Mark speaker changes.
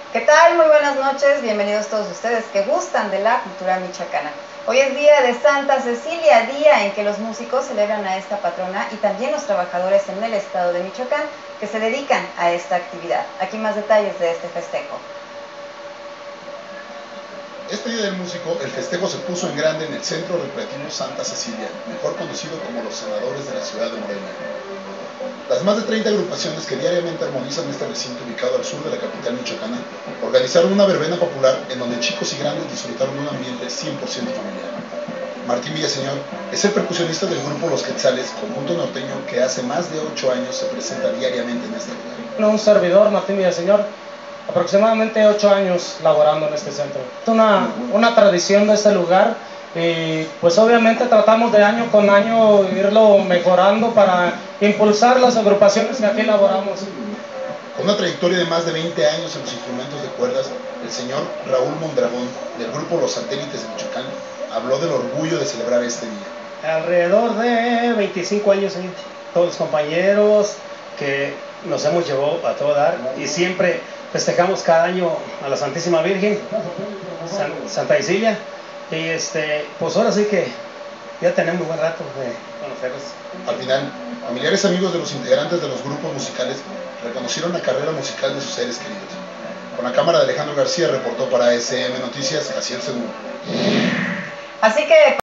Speaker 1: ¿Qué tal? Muy buenas noches, bienvenidos todos ustedes que gustan de la cultura michoacana. Hoy es día de Santa Cecilia, día en que los músicos celebran a esta patrona y también los trabajadores en el estado de Michoacán que se dedican a esta actividad. Aquí más detalles de este festejo.
Speaker 2: Este Día del Músico, el festejo se puso en grande en el Centro Recreativo Santa Cecilia, mejor conocido como los Senadores de la ciudad de Morelia. Las más de 30 agrupaciones que diariamente armonizan este recinto ubicado al sur de la capital michoacana organizaron una verbena popular en donde chicos y grandes disfrutaron de un ambiente 100% familiar. Martín Villaseñor es el percusionista del grupo Los Quetzales, conjunto norteño que hace más de 8 años se presenta diariamente en este lugar.
Speaker 3: Un servidor, Martín Villaseñor, aproximadamente 8 años laborando en este centro. Es una tradición de este lugar y pues obviamente tratamos de año con año irlo mejorando para impulsar las agrupaciones que aquí laboramos.
Speaker 2: Con una trayectoria de más de 20 años en los instrumentos de cuerdas, el señor Raúl Mondragón, del grupo Los Satélites de Michoacán, habló del orgullo de celebrar este día.
Speaker 3: Alrededor de 25 años, ¿sí? Todos los compañeros que nos hemos llevado a todo dar y siempre festejamos cada año a la Santísima Virgen, Santa Cecilia, y pues ahora sí que ya tenemos buen rato de conocerlos.
Speaker 2: Al final, familiares amigos de los integrantes de los grupos musicales reconocieron la carrera musical de sus seres queridos. Con la cámara de Alejandro García reportó para SM Noticias, Jaciel Seguro.
Speaker 1: Así que